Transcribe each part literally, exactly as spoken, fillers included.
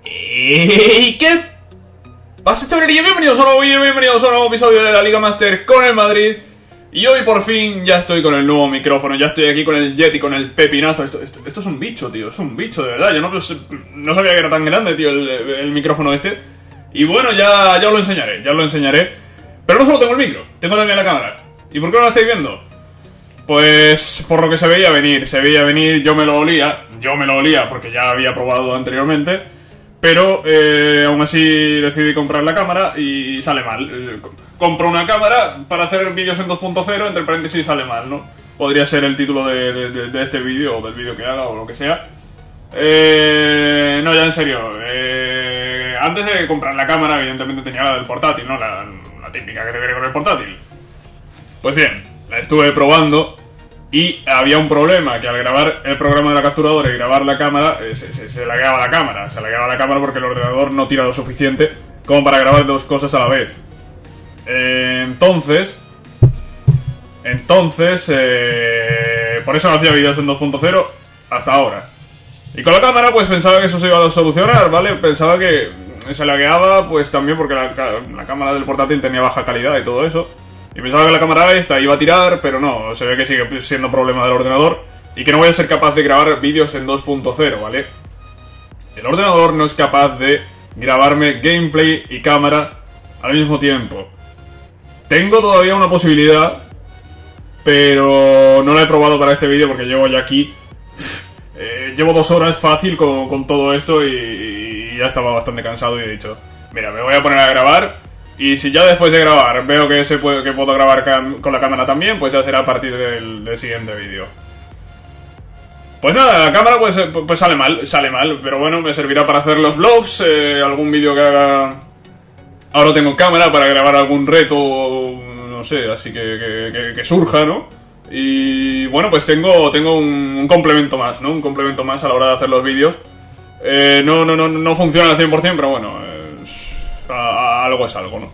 ¿Y qué pasa, chavalería? Bienvenidos a un nuevo vídeo, bienvenidos a un nuevo episodio de la Liga Master con el Madrid. Y hoy por fin ya estoy con el nuevo micrófono, ya estoy aquí con el Yeti, con el pepinazo. Esto, esto, esto es un bicho, tío, es un bicho, de verdad. Yo no, no sabía que era tan grande, tío, el, el micrófono este. Y bueno, ya, ya os lo enseñaré, ya os lo enseñaré. Pero no solo tengo el micro, tengo también la cámara. ¿Y por qué no la estáis viendo? Pues por lo que se veía venir, se veía venir, yo me lo olía, yo me lo olía porque ya había probado anteriormente. Pero eh, aún así decidí comprar la cámara y sale mal. Eh, compro una cámara para hacer vídeos en dos punto cero, entre paréntesis sale mal, ¿no? Podría ser el título de, de, de este vídeo o del vídeo que haga o lo que sea. Eh, no, ya en serio. Eh, antes de comprar la cámara, evidentemente tenía la del portátil, ¿no? La, la típica que te viene con el portátil. Pues bien, la estuve probando. Y había un problema, que al grabar el programa de la capturadora y grabar la cámara, eh, se, se, se lagueaba la cámara. Se lagueaba la cámara porque el ordenador no tira lo suficiente como para grabar dos cosas a la vez. Eh, entonces... Entonces... Eh, por eso no hacía vídeos en dos punto cero hasta ahora. Y con la cámara pues pensaba que eso se iba a solucionar, ¿vale? Pensaba que se lagueaba pues también porque la, la cámara del portátil tenía baja calidad y todo eso. Y pensaba que la cámara esta iba a tirar, pero no, se ve que sigue siendo problema del ordenador y que no voy a ser capaz de grabar vídeos en dos punto cero, ¿vale? El ordenador no es capaz de grabarme gameplay y cámara al mismo tiempo. Tengo todavía una posibilidad, pero no la he probado para este vídeo porque llevo ya aquí... eh, llevo dos horas fácil con, con todo esto y, y ya estaba bastante cansado y he dicho, mira, me voy a poner a grabar. Y si ya después de grabar veo que, se puede, que puedo grabar con la cámara también, pues ya será a partir del, del siguiente vídeo. Pues nada, la cámara pues, pues sale mal, sale mal, pero bueno, me servirá para hacer los vlogs, eh, algún vídeo que haga... Ahora tengo cámara para grabar algún reto, no sé, así que, que, que, que surja, ¿no? Y bueno, pues tengo, tengo un, un complemento más, ¿no? Un complemento más a la hora de hacer los vídeos. Eh, no, no, no, no funciona al cien por cien, pero bueno... Eh, A, a algo es algo, ¿no?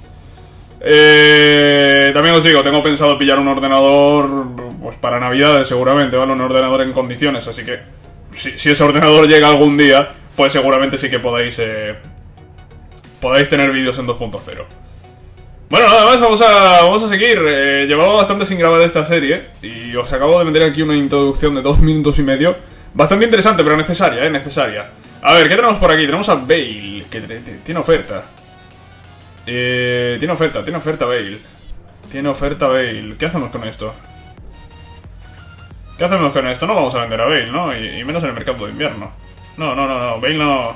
Eh, también os digo, tengo pensado pillar un ordenador pues para Navidades seguramente, ¿vale? Un ordenador en condiciones, así que si, si ese ordenador llega algún día, pues seguramente sí que podáis eh, podáis tener vídeos en dos punto cero. Bueno, nada más, vamos a, vamos a seguir. eh, Llevaba bastante sin grabar esta serie y os acabo de meter aquí una introducción de dos minutos y medio. Bastante interesante, pero necesaria, ¿eh? Necesaria. A ver, ¿qué tenemos por aquí? Tenemos a Bale, que tiene oferta. Eh, tiene oferta, tiene oferta Bale. Tiene oferta Bale. ¿Qué hacemos con esto? ¿Qué hacemos con esto? No vamos a vender a Bale, ¿no? Y, y menos en el mercado de invierno. No, no, no, no. Bale no...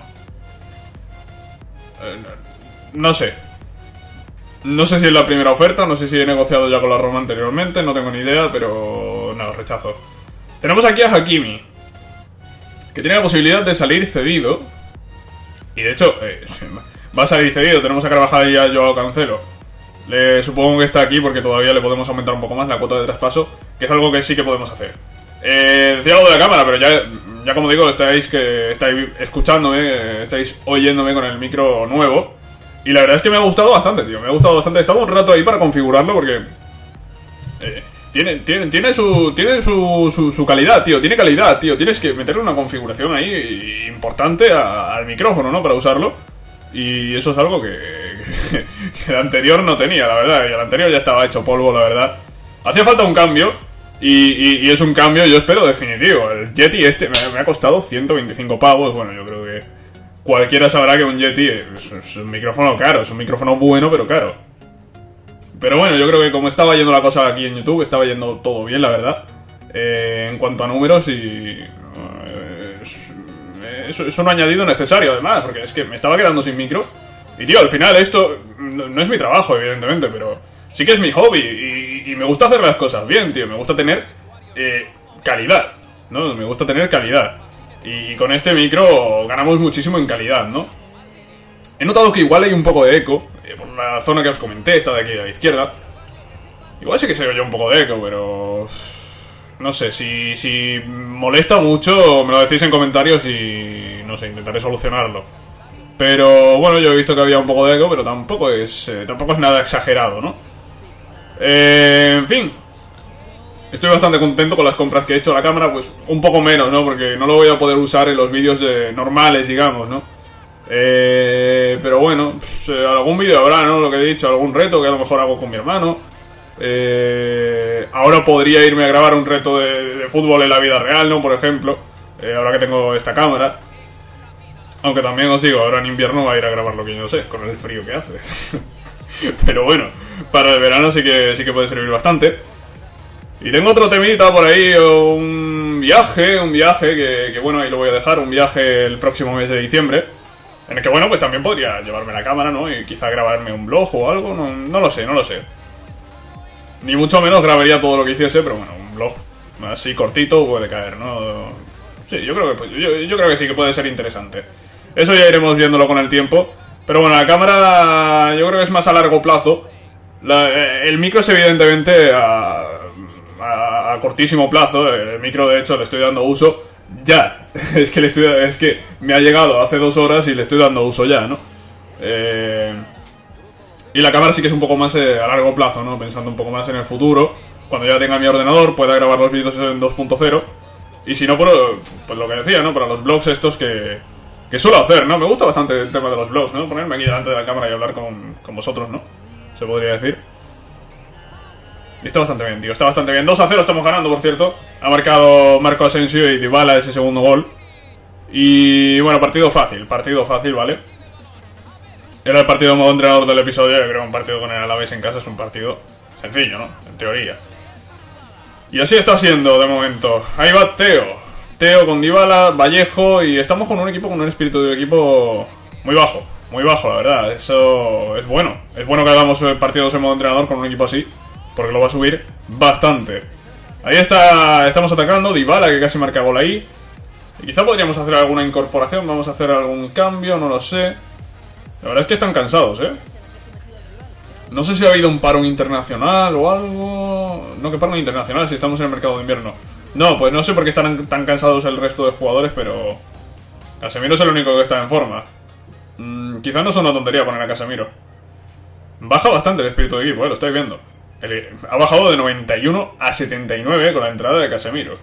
Eh, no... No sé. No sé si es la primera oferta, no sé si he negociado ya con la Roma anteriormente, no tengo ni idea, pero... No, rechazo. Tenemos aquí a Hakimi, que tiene la posibilidad de salir cedido. Y de hecho... Eh, va a salir cedido, tenemos a Carvajal y a Joao Cancelo. Le, supongo que está aquí porque todavía le podemos aumentar un poco más la cuota de traspaso, que es algo que sí que podemos hacer. Eh, decía algo de la cámara, pero ya, ya como digo, estáis, que, estáis escuchándome, estáis oyéndome con el micro nuevo. Y la verdad es que me ha gustado bastante, tío, me ha gustado bastante. Estaba un rato ahí para configurarlo porque... Eh, tiene, tiene, tiene, su, tiene su, su, su calidad, tío, tiene calidad, tío. Tienes que meterle una configuración ahí importante a, al micrófono, ¿no? Para usarlo. Y eso es algo que, que, que el anterior no tenía, la verdad. Y el anterior ya estaba hecho polvo, la verdad. Hacía falta un cambio. Y, y, y es un cambio, yo espero, definitivo. El Yeti este me, me ha costado ciento veinticinco pavos. Bueno, yo creo que cualquiera sabrá que un Yeti es, es un micrófono caro. Es un micrófono bueno, pero caro. Pero bueno, yo creo que como estaba yendo la cosa aquí en YouTube, estaba yendo todo bien, la verdad. Eh, en cuanto a números y... Eso es un añadido necesario, además, porque es que me estaba quedando sin micro. Y, tío, al final esto no, no es mi trabajo, evidentemente, pero sí que es mi hobby. Y, y me gusta hacer las cosas bien, tío. Me gusta tener eh, calidad, ¿no? Me gusta tener calidad. Y con este micro ganamos muchísimo en calidad, ¿no? He notado que igual hay un poco de eco, eh, por la zona que os comenté, esta de aquí a la izquierda. Igual sí que se oye un poco de eco, pero... No sé, si, si molesta mucho, me lo decís en comentarios y no sé, intentaré solucionarlo. Pero bueno, yo he visto que había un poco de eco, pero tampoco es eh, tampoco es nada exagerado, ¿no? Eh, en fin, estoy bastante contento con las compras que he hecho. La cámara, pues un poco menos, ¿no? Porque no lo voy a poder usar en los vídeos eh, normales, digamos, ¿no? Eh, pero bueno, pues, eh, algún vídeo habrá, ¿no? Lo que he dicho, algún reto que a lo mejor hago con mi hermano. Eh, ahora podría irme a grabar un reto de, de fútbol en la vida real, ¿no? Por ejemplo, eh, ahora que tengo esta cámara. Aunque también os digo, ahora en invierno va a ir a grabar lo que yo sé, con el frío que hace. Pero bueno, para el verano sí que, sí que puede servir bastante. Y tengo otro temita por ahí, un viaje, un viaje que, que bueno, ahí lo voy a dejar, un viaje el próximo mes de diciembre. En el que bueno, pues también podría llevarme la cámara, ¿no? Y quizá grabarme un vlog o algo, no, no lo sé, no lo sé. Ni mucho menos grabaría todo lo que hiciese, pero bueno, un vlog así cortito puede caer, ¿no? Sí, yo creo que, pues, yo, yo creo que sí que puede ser interesante. Eso ya iremos viéndolo con el tiempo. Pero bueno, la cámara yo creo que es más a largo plazo. La, el micro es evidentemente a, a, a cortísimo plazo. El micro de hecho le estoy dando uso ya. Es que, le estoy, es que me ha llegado hace dos horas y le estoy dando uso ya, ¿no? Eh, y la cámara sí que es un poco más eh, a largo plazo, ¿no? Pensando un poco más en el futuro. Cuando ya tenga mi ordenador pueda grabar los vídeos en dos punto cero. Y si no, pues, pues lo que decía, ¿no? Para los vlogs estos que... que suelo hacer, ¿no? Me gusta bastante el tema de los vlogs, ¿no? Ponerme aquí delante de la cámara y hablar con, con vosotros, ¿no? Se podría decir. Y está bastante bien, tío. Está bastante bien. dos a cero estamos ganando, por cierto. Ha marcado Marco Asensio y Dybala ese segundo gol. Y bueno, partido fácil. Partido fácil, ¿vale? Era el partido modo entrenador del episodio. Yo creo que un partido con el Alavés en casa es un partido sencillo, ¿no? En teoría. Y así está siendo, de momento. Ahí va Teo. Teo con Dybala, Vallejo, y estamos con un equipo con un espíritu de equipo muy bajo, muy bajo, la verdad. Eso es bueno. Es bueno que hagamos partidos en modo entrenador con un equipo así, porque lo va a subir bastante. Ahí está, estamos atacando, Dybala que casi marca gol ahí. Y quizá podríamos hacer alguna incorporación, vamos a hacer algún cambio, no lo sé. La verdad es que están cansados, ¿eh? No sé si ha habido un paro internacional o algo... No, que paro internacional si estamos en el mercado de invierno. No, pues no sé por qué están tan cansados el resto de jugadores, pero... Casemiro es el único que está en forma. Mm, quizás no es una tontería poner a Casemiro. Baja bastante el espíritu de equipo, eh, lo estáis viendo. El, ha bajado de noventa y uno a setenta y nueve con la entrada de Casemiro.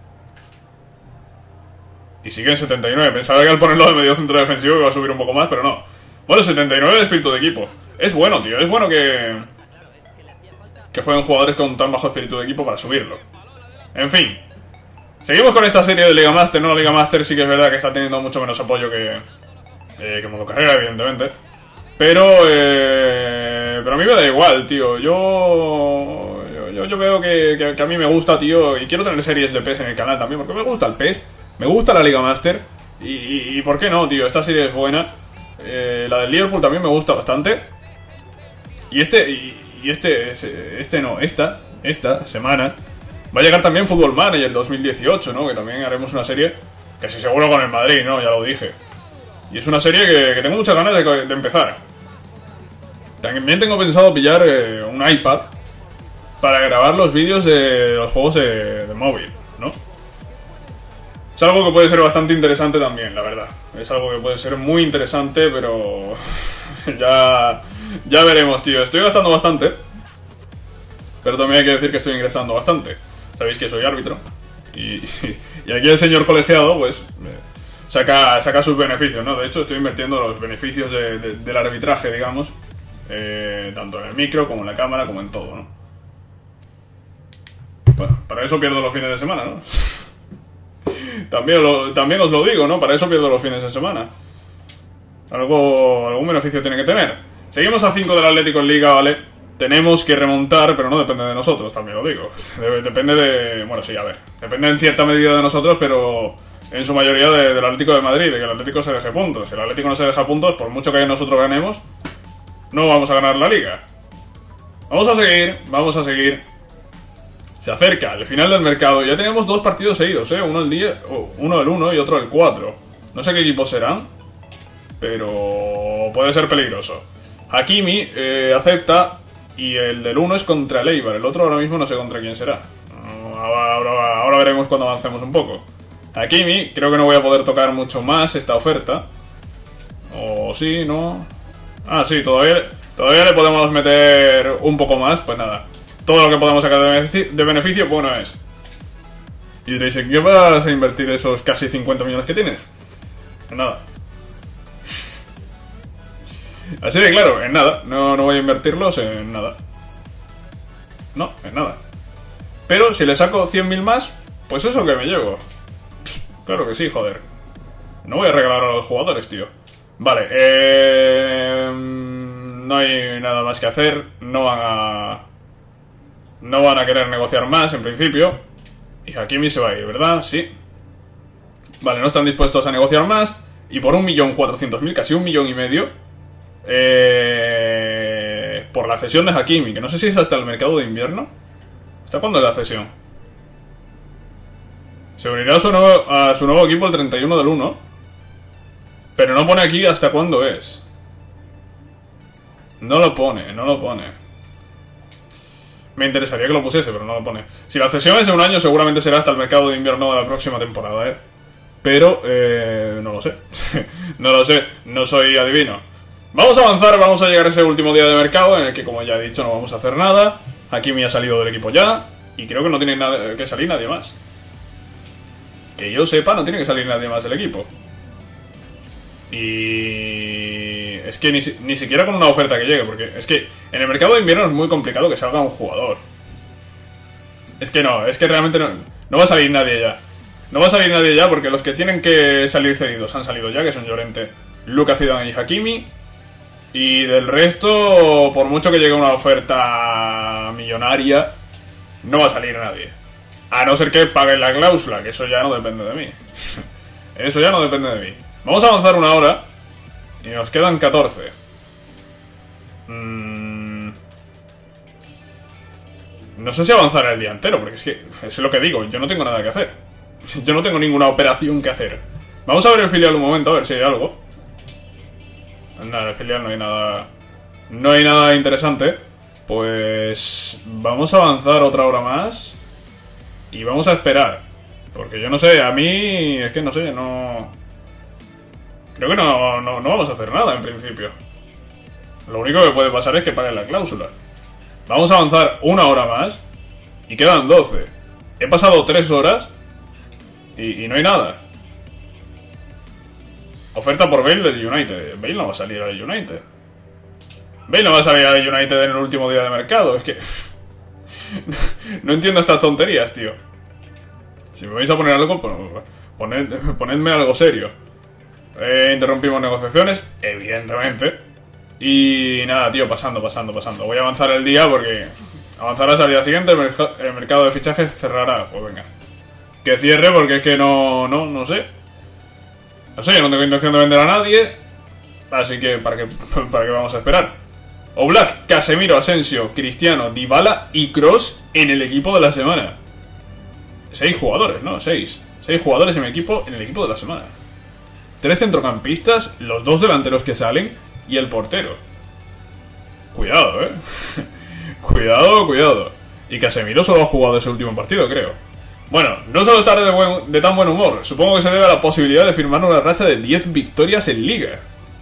Y sigue en setenta y nueve. Pensaba que al ponerlo de medio centro defensivo iba a subir un poco más, pero no. Bueno, setenta y nueve el espíritu de equipo. Es bueno, tío, es bueno que... Que jueguen jugadores con tan bajo espíritu de equipo para subirlo. En fin, seguimos con esta serie de Liga Master, ¿no? La Liga Master sí que es verdad que está teniendo mucho menos apoyo que, eh, que modo carrera, evidentemente. Pero, eh, pero a mí me da igual, tío. Yo, yo, yo veo que, que, que a mí me gusta, tío. Y quiero tener series de P E S en el canal también, porque me gusta el P E S, me gusta la Liga Master. Y, y, y ¿por qué no, tío? Esta serie es buena. Eh, la del Liverpool también me gusta bastante. Y este, y, y este, este no, esta, esta semana... Va a llegar también Football Manager dos mil dieciocho, ¿no? Que también haremos una serie, casi seguro con el Madrid, ¿no? Ya lo dije. Y es una serie que, que tengo muchas ganas de, de empezar. También tengo pensado pillar eh, un iPad para grabar los vídeos de los juegos de, de móvil, ¿no? Es algo que puede ser bastante interesante también, la verdad. Es algo que puede ser muy interesante, pero... ya, ya veremos, tío. Estoy gastando bastante, pero también hay que decir que estoy ingresando bastante. Sabéis que soy árbitro y, y aquí el señor colegiado pues saca, saca sus beneficios, ¿no? De hecho estoy invirtiendo los beneficios de, de, del arbitraje, digamos, eh, tanto en el micro como en la cámara como en todo, ¿no? Bueno, para eso pierdo los fines de semana, ¿no? también, lo, también os lo digo, ¿no? Para eso pierdo los fines de semana. Algo, algún beneficio tiene que tener. Seguimos a cinco del Atlético en Liga, ¿vale? Tenemos que remontar, pero no depende de nosotros, también lo digo. Depende de... Bueno, sí, a ver. Depende en cierta medida de nosotros, pero en su mayoría de, del Atlético de Madrid, de que el Atlético se deje puntos. Si el Atlético no se deja puntos, por mucho que nosotros ganemos, no vamos a ganar la Liga. Vamos a seguir, vamos a seguir. Se acerca el final del mercado. Ya tenemos dos partidos seguidos, ¿eh? Uno el diez, uno el uno y otro el cuatro. No sé qué equipos serán, pero puede ser peligroso. Hakimi eh, acepta... Y el del uno es contra el Eibar. El otro ahora mismo no sé contra quién será. Ahora, ahora, ahora veremos cuando avancemos un poco. Hakimi, creo que no voy a poder tocar mucho más esta oferta. O sí, ¿no? Ah, sí, todavía, todavía le podemos meter un poco más. Pues nada, todo lo que podamos sacar de beneficio, de beneficio bueno es. Y diréis, ¿en qué vas a invertir esos casi cincuenta millones que tienes? Pues nada. Así de claro, en nada. No, no voy a invertirlos en nada. No, en nada. Pero si le saco cien mil más, pues eso que me llevo. Claro que sí, joder. No voy a regalar a los jugadores, tío. Vale, eh... no hay nada más que hacer. No van a... No van a querer negociar más, en principio. Y Hakimi se va a ir, ¿verdad? Sí. Vale, no están dispuestos a negociar más. Y por un millón cuatrocientos mil, casi un millón y medio, eh... por la cesión de Hakimi, que no sé si es hasta el mercado de invierno. ¿Hasta cuándo es la cesión? Se unirá a su nuevo, a su nuevo equipo el treinta y uno del uno. Pero no pone aquí hasta cuándo es. No lo pone, no lo pone. Me interesaría que lo pusiese, pero no lo pone. Si la cesión es de un año, seguramente será hasta el mercado de invierno de la próxima temporada, ¿eh? Pero, eh, no lo sé. No lo sé, no soy adivino. Vamos a avanzar, vamos a llegar a ese último día de mercado en el que, como ya he dicho, no vamos a hacer nada. Hakimi ha salido del equipo ya. Y creo que no tiene nada que salir nadie más. Que yo sepa, no tiene que salir nadie más del equipo. Y... es que ni, ni siquiera con una oferta que llegue, porque es que en el mercado de invierno es muy complicado que salga un jugador. Es que no, es que realmente no, no va a salir nadie ya. No va a salir nadie ya porque los que tienen que salir cedidos han salido ya, que son Llorente, Lucas Zidane y Hakimi. Y del resto, por mucho que llegue una oferta millonaria, no va a salir nadie. A no ser que paguen la cláusula, que eso ya no depende de mí. Eso ya no depende de mí. Vamos a avanzar una hora y nos quedan catorce. Mm... No sé si avanzar el día entero, porque es que es lo que digo, yo no tengo nada que hacer. Yo no tengo ninguna operación que hacer. Vamos a ver el filial un momento, a ver si hay algo. Nada, en el filial no hay nada. No hay nada interesante. Pues vamos a avanzar otra hora más y vamos a esperar. Porque yo no sé, a mí es que no sé, no... Creo que no, no, no vamos a hacer nada en principio. Lo único que puede pasar es que paguen la cláusula. Vamos a avanzar una hora más y quedan doce. He pasado tres horas y, y no hay nada. Oferta por Bale del United. Bale no va a salir al United. Bale no va a salir al United en el último día de mercado. Es que... no entiendo estas tonterías, tío. Si me vais a poner algo, poned, ponedme algo serio. Eh, interrumpimos negociaciones, evidentemente. Y nada, tío, pasando, pasando, pasando. Voy a avanzar el día porque avanzarás al día siguiente, el, merc el mercado de fichajes cerrará. Pues venga, que cierre porque es que no, no, no sé. No sé, yo no tengo intención de vender a nadie. Así que, ¿para qué, para qué vamos a esperar? Oblak, Casemiro, Asensio, Cristiano, Dybala y Kroos en el equipo de la semana. Seis jugadores, ¿no? Seis. Seis jugadores en mi equipo, en el equipo de la semana. Tres centrocampistas, los dos delanteros que salen y el portero. Cuidado, ¿eh? Cuidado, cuidado. Y Casemiro solo ha jugado ese último partido, creo. Bueno, no solo estar de, buen, de tan buen humor. Supongo que se debe a la posibilidad de firmar una racha de diez victorias en Liga.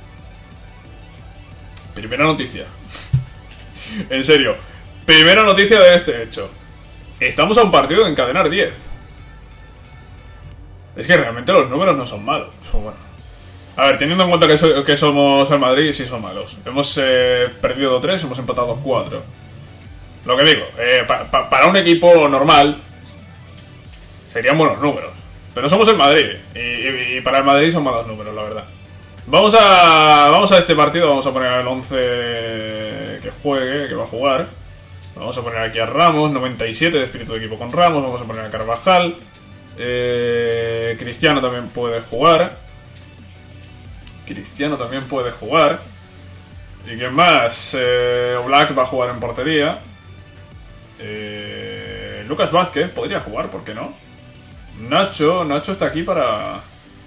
Primera noticia. En serio. Primera noticia de este hecho. Estamos a un partido de encadenar diez. Es que realmente los números no son malos. Bueno. A ver, teniendo en cuenta que, so que somos el Madrid, sí son malos. Hemos eh, perdido tres, hemos empatado cuatro. Lo que digo, eh, pa pa para un equipo normal serían buenos números. Pero somos el Madrid. Y, y, y para el Madrid son malos números, la verdad. Vamos a vamos a este partido, vamos a poner el once que juegue, que va a jugar. Vamos a poner aquí a Ramos, noventa y siete de espíritu de equipo con Ramos. Vamos a poner a Carvajal. Eh, Cristiano también puede jugar. Cristiano también puede jugar. ¿Y quién más? Eh, Oblak va a jugar en portería. Eh, Lucas Vázquez podría jugar, ¿por qué no? Nacho, Nacho está aquí para...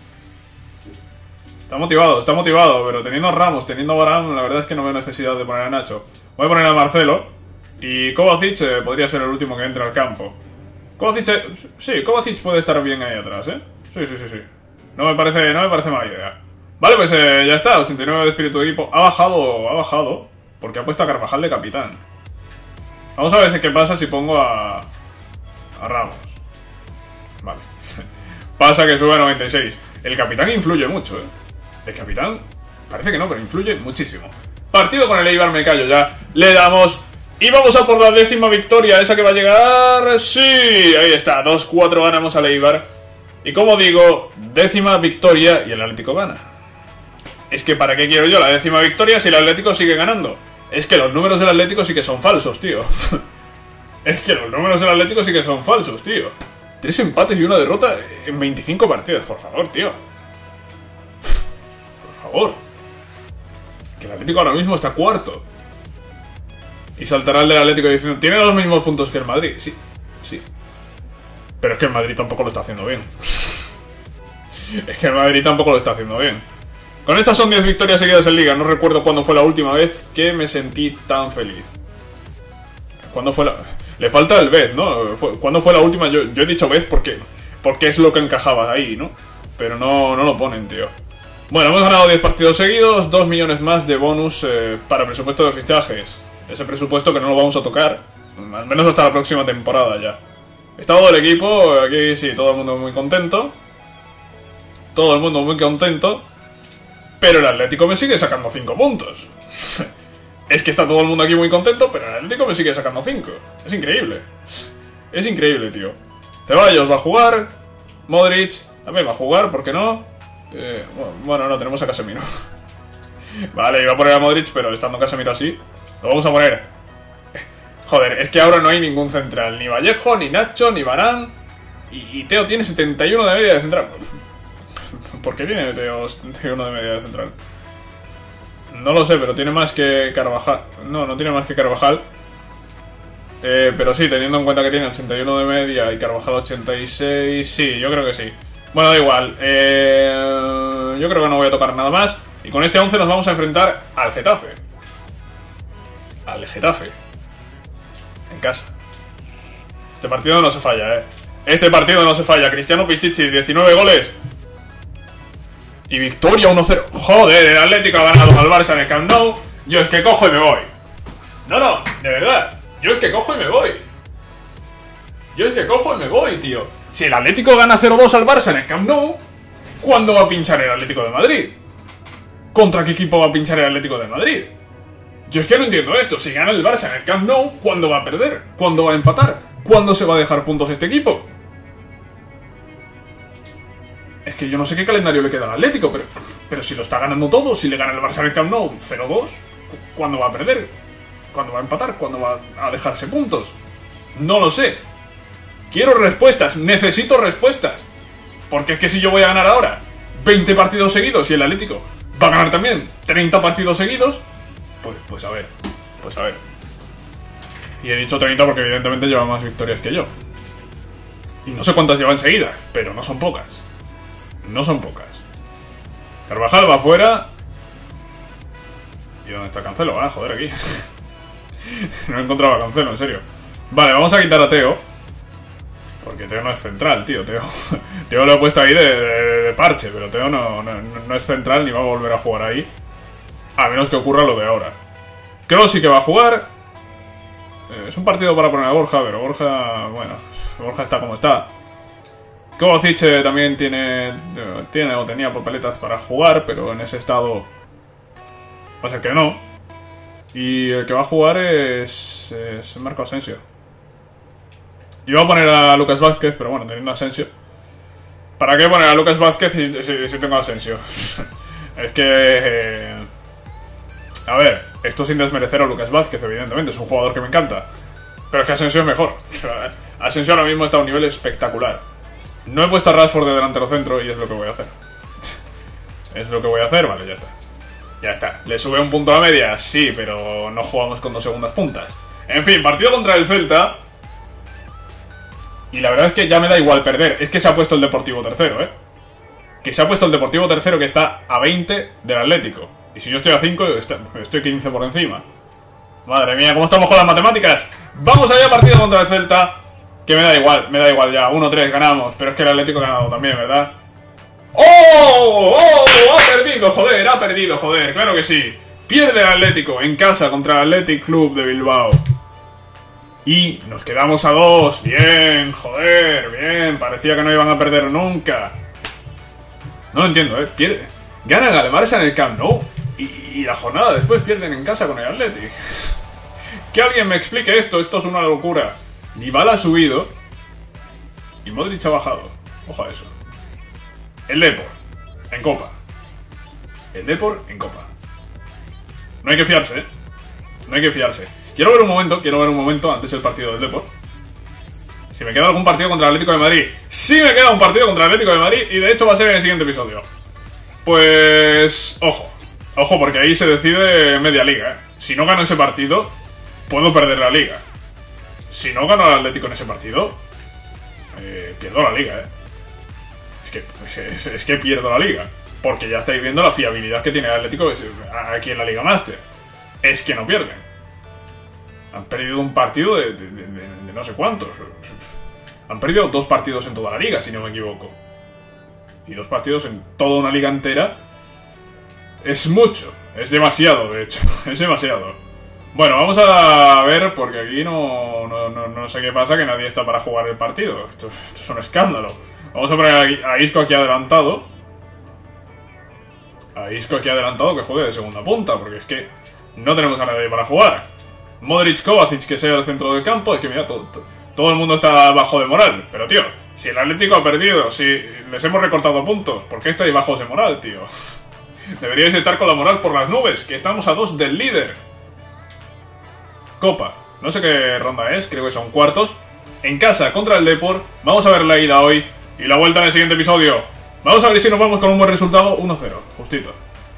Está motivado, está motivado, pero teniendo a Ramos, teniendo a Varane, la verdad es que no veo necesidad de poner a Nacho. Voy a poner a Marcelo. Y Kovacic eh, podría ser el último que entre al campo. Kovacic, eh, sí, Kovacic puede estar bien ahí atrás, ¿eh? Sí, sí, sí, sí. No me parece, no me parece mala idea. Vale, pues eh, ya está, ochenta y nueve de espíritu de equipo. Ha bajado, ha bajado, porque ha puesto a Carvajal de capitán. Vamos a ver qué pasa si pongo a... a Ramos. Vale. Pasa que sube a noventa y seis. El capitán influye mucho, ¿eh? El capitán, parece que no, pero influye muchísimo. Partido con el Eibar, me callo ya. Le damos... Y vamos a por la décima victoria, esa que va a llegar... Sí, ahí está, dos cuatro ganamos al Eibar. Y como digo, décima victoria y el Atlético gana. Es que ¿para qué quiero yo la décima victoria si el Atlético sigue ganando? Es que los números del Atlético sí que son falsos, tío. Es que los números del Atlético sí que son falsos, tío. Tres empates y una derrota en veinticinco partidos, por favor, tío. Por favor. Que el Atlético ahora mismo está cuarto. Y saltará el del Atlético diciendo, ¿tiene los mismos puntos que el Madrid? Sí, sí. Pero es que el Madrid tampoco lo está haciendo bien. Es que el Madrid tampoco lo está haciendo bien. Con estas son diez victorias seguidas en Liga. No recuerdo cuándo fue la última vez que me sentí tan feliz. ¿Cuándo fue la...? Le falta el vez, ¿no? ¿Cuándo fue la última? Yo, yo he dicho vez porque, porque es lo que encajaba ahí, ¿no? Pero no, no lo ponen, tío. Bueno, hemos ganado diez partidos seguidos, dos millones más de bonus eh, para presupuesto de fichajes. Ese presupuesto que no lo vamos a tocar, al menos hasta la próxima temporada ya. Estado del equipo, aquí sí, todo el mundo muy contento. Todo el mundo muy contento. Pero el Atlético me sigue sacando cinco puntos. Es que está todo el mundo aquí muy contento, pero el Atlético me sigue sacando cinco. Es increíble. Es increíble, tío. Ceballos va a jugar. Modric también va a jugar, ¿por qué no? Eh, bueno, no, tenemos a Casemiro. Vale, iba a poner a Modric, pero estando Casemiro así, lo vamos a poner. Joder, es que ahora no hay ningún central. Ni Vallejo, ni Nacho, ni Varane. Y, y Teo tiene setenta y uno de media de central. ¿Por qué tiene Teo setenta y uno de media de central? No lo sé, pero tiene más que Carvajal. No, no tiene más que Carvajal. Eh, pero sí, teniendo en cuenta que tiene ochenta y uno de media y Carvajal ochenta y seis... Sí, yo creo que sí. Bueno, da igual. Eh, yo creo que no voy a tocar nada más. Y con este once nos vamos a enfrentar al Getafe. Al Getafe. En casa. Este partido no se falla, eh. Este partido no se falla. Cristiano Pichichi, diecinueve goles. Y victoria uno cero. Joder, el Atlético ha ganado al Barça en el Camp Nou. Yo es que cojo y me voy. No, no, de verdad. Yo es que cojo y me voy. Yo es que cojo y me voy, tío. Si el Atlético gana cero dos al Barça en el Camp Nou, ¿cuándo va a pinchar el Atlético de Madrid? ¿Contra qué equipo va a pinchar el Atlético de Madrid? Yo es que no entiendo esto. Si gana el Barça en el Camp Nou, ¿cuándo va a perder? ¿Cuándo va a empatar? ¿Cuándo se va a dejar puntos este equipo? Es que yo no sé qué calendario le queda al Atlético, pero, pero si lo está ganando todo, si le gana el Barça en el Camp Nou cero dos, ¿cuándo va a perder? ¿Cuándo va a empatar? ¿Cuándo va a dejarse puntos? No lo sé. Quiero respuestas, necesito respuestas. Porque es que si yo voy a ganar ahora veinte partidos seguidos y el Atlético va a ganar también treinta partidos seguidos, pues, pues a ver, pues a ver. Y he dicho treinta porque evidentemente lleva más victorias que yo. Y no sé cuántas llevan seguidas, pero no son pocas. No son pocas. Carvajal va afuera. ¿Y dónde está Cancelo? Ah, joder, aquí. No encontraba a Cancelo, en serio. Vale, vamos a quitar a Teo. Porque Teo no es central, tío. Teo, Teo lo he puesto ahí de, de, de parche, pero Teo no, no, no es central ni va a volver a jugar ahí. A menos que ocurra lo de ahora. Creo sí que va a jugar. Eh, es un partido para poner a Borja, pero Borja, bueno, Borja está como está. Kovacic también tiene, tiene o tenía papeletas para jugar, pero en ese estado va a ser que no. Y el que va a jugar es, es Marco Asensio. Iba a poner a Lucas Vázquez, pero bueno, teniendo a Asensio. ¿Para qué poner a Lucas Vázquez si, si, si tengo a Asensio? Es que... Eh, a ver, esto sin desmerecer a Lucas Vázquez, evidentemente, es un jugador que me encanta. Pero es que Asensio es mejor. Asensio ahora mismo está a un nivel espectacular. No he puesto a Rashford de delantero centro y es lo que voy a hacer. Es lo que voy a hacer, vale, ya está. Ya está. ¿Le sube un punto a la media? Sí, pero no jugamos con dos segundas puntas. En fin, partido contra el Celta. Y la verdad es que ya me da igual perder. Es que se ha puesto el Deportivo tercero, ¿eh? Que se ha puesto el Deportivo tercero, que está a veinte del Atlético. Y si yo estoy a cinco, estoy quince por encima. Madre mía, ¿cómo estamos con las matemáticas? Vamos allá, partido contra el Celta. Que me da igual, me da igual ya. uno tres ganamos, pero es que el Atlético ha ganado también, ¿verdad? ¡Oh! ¡Oh! ¡Ha perdido, joder! ¡Ha perdido, joder! ¡Claro que sí! Pierde el Atlético en casa contra el Athletic Club de Bilbao. Y nos quedamos a dos. Bien, joder, bien. Parecía que no iban a perder nunca. No lo entiendo, ¿eh? Pierde. Ganan al Barça en el Camp Nou. Y, y la jornada después pierden en casa con el Athletic. Que alguien me explique esto, esto es una locura. Dybala ha subido y Modric ha bajado. Ojo a eso. El Depor, en Copa. El Depor, en Copa. No hay que fiarse, ¿eh? No hay que fiarse. Quiero ver un momento, quiero ver un momento antes del partido del Depor. Si me queda algún partido contra el Atlético de Madrid. Sí me queda un partido contra el Atlético de Madrid y de hecho va a ser en el siguiente episodio. Pues... ojo. Ojo, porque ahí se decide media liga, ¿eh? Si no gano ese partido, puedo perder la liga. Si no gano al Atlético en ese partido, eh, pierdo la liga, ¿eh? Es que, es, es que pierdo la liga. Porque ya estáis viendo la fiabilidad que tiene el Atlético aquí en la Liga Master. Es que no pierden. Han perdido un partido de, de, de, de no sé cuántos. Han perdido dos partidos en toda la liga, si no me equivoco. Y dos partidos en toda una liga entera es mucho. Es demasiado, de hecho. Es demasiado. Bueno, vamos a ver, porque aquí no, no, no, no sé qué pasa, que nadie está para jugar el partido. Esto, esto es un escándalo. Vamos a poner a Isco aquí adelantado. A Isco aquí adelantado que juegue de segunda punta, porque es que no tenemos a nadie para jugar. Modric, Kovacic que sea el centro del campo. Es que mira, todo, todo, todo el mundo está bajo de moral. Pero tío, si el Atlético ha perdido, si les hemos recortado puntos, ¿por qué estáis bajos de moral, tío? Deberíais estar con la moral por las nubes, que estamos a dos del líder. Copa, no sé qué ronda es, creo que son cuartos. En casa contra el Depor. Vamos a ver la ida hoy y la vuelta en el siguiente episodio. Vamos a ver si nos vamos con un buen resultado. uno cero, justito.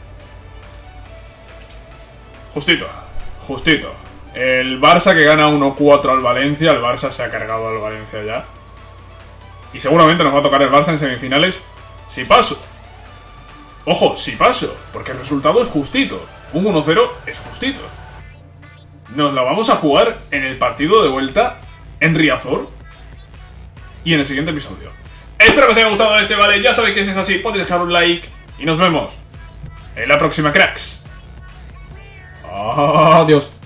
Justito, justito. El Barça que gana uno cuatro al Valencia. El Barça se ha cargado al Valencia ya. Y seguramente nos va a tocar el Barça en semifinales. Si paso. Ojo, si paso. Porque el resultado es justito. Un uno cero es justito. Nos la vamos a jugar en el partido de vuelta en Riazor. Y en el siguiente episodio. Espero que os haya gustado este, ¿vale? Ya sabéis que si es así, podéis dejar un like. Y nos vemos en la próxima, cracks. Adiós.